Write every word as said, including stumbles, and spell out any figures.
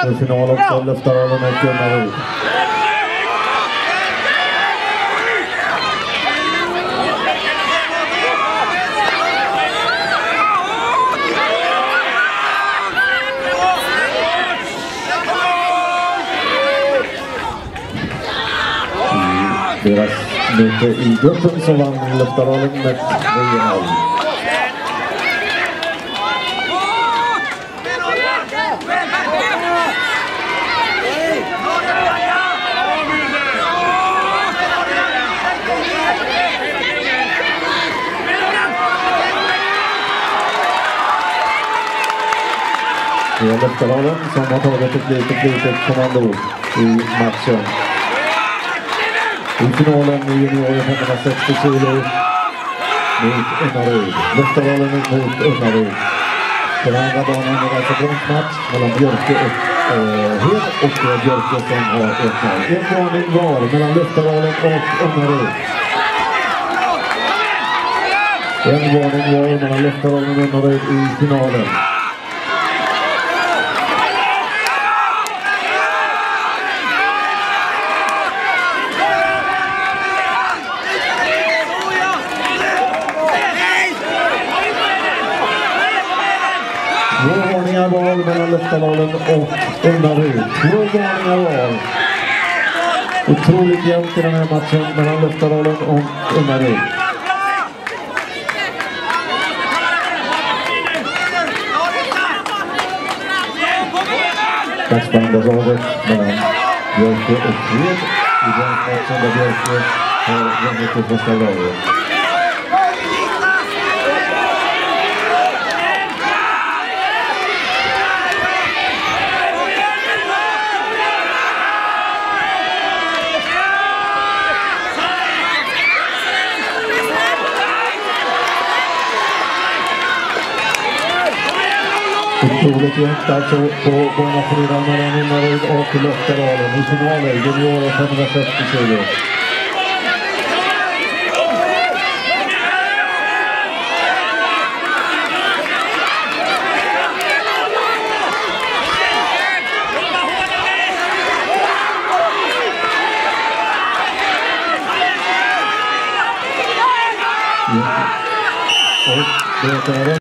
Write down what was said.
I final också, Löftaralen med Gunnaryd. Deras möte i gruppen så vann Löftaralen med tre noll. Det är Löftaralen som har tagit ett litet, litet kommando i matchen. I finalen i juniorer femhundrasextio kilo mot Unnaryd. Löftaralen mot Unnaryd. Den andra banan är alltså bronsmatch mellan Björke och eh, Hed och Björke som har ett mål. En varning var mellan Löftaralen och Unnaryd. En varning var mellan Löftaralen och Unnaryd i finalen. Två varningar var mellan Löftaralen och Unnaryd. Två varningar var. Otroligt jämnt i den här matchen mellan Löftaralen och Unnaryd. Dagsbandadraget mellan Björke och Hed i den matchen där Björke har vunnit det första laget. Otroligt jämnt alltså på barnafridan mellan Unnaryd och Löftaralen i finalen, juniorer femhundrafemtio kilo. Och det är